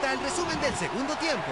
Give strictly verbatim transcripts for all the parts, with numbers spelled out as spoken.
presenta el resumen del segundo tiempo.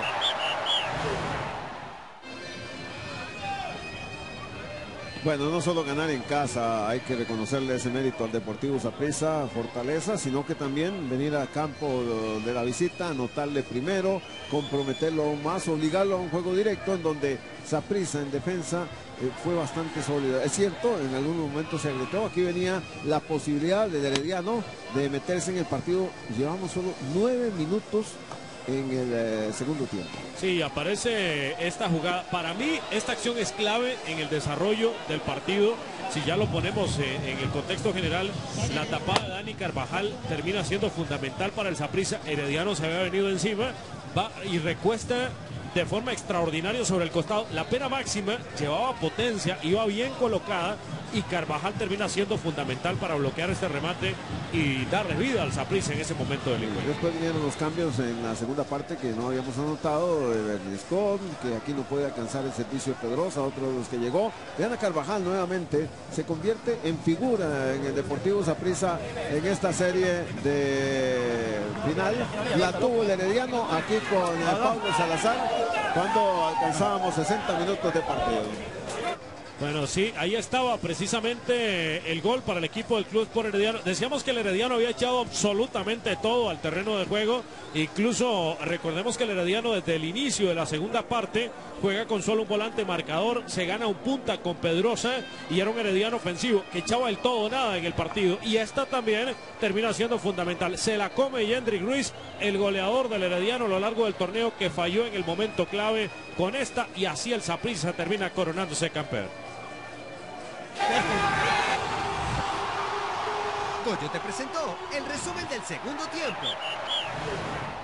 Bueno, no solo ganar en casa, hay que reconocerle ese mérito al Deportivo Saprissa, fortaleza, sino que también venir a campo de la visita, anotarle primero, comprometerlo aún más, obligarlo a un juego directo en donde Saprissa en defensa eh, fue bastante sólida. Es cierto, en algún momento se agrietó, aquí venía la posibilidad del Herediano de meterse en el partido. Llevamos solo nueve minutos en el eh, segundo tiempo. Sí, aparece esta jugada. Para mí esta acción es clave en el desarrollo del partido. Si ya lo ponemos eh, en el contexto general, la tapada de Dani Carvajal termina siendo fundamental para el Saprissa. Herediano se había venido encima, va y recuesta de forma extraordinaria sobre el costado. La pena máxima llevaba potencia, iba bien colocada y Carvajal termina siendo fundamental para bloquear este remate y darle vida al Saprissa en ese momento del encuentro. Después vinieron los cambios en la segunda parte que no habíamos anotado. Berniscón, que aquí no puede alcanzar el servicio de Pedrosa, otro de los que llegó. Vean a Carvajal nuevamente, se convierte en figura en el Deportivo Saprissa en esta serie de final. La tuvo el Herediano aquí con el Pablo Salazar cuando alcanzábamos sesenta minutos de partido. Bueno, sí, ahí estaba precisamente el gol para el equipo del Club Sport Herediano. Decíamos que el Herediano había echado absolutamente todo al terreno de juego. Incluso recordemos que el Herediano desde el inicio de la segunda parte juega con solo un volante marcador, se gana un punta con Pedrosa y era un Herediano ofensivo que echaba el todo o nada en el partido. Y esta también termina siendo fundamental. Se la come Yendrick Ruiz, el goleador del Herediano a lo largo del torneo, que falló en el momento clave con esta, y así el Saprissa termina coronándose campeón. Goyo te presentó el resumen del segundo tiempo.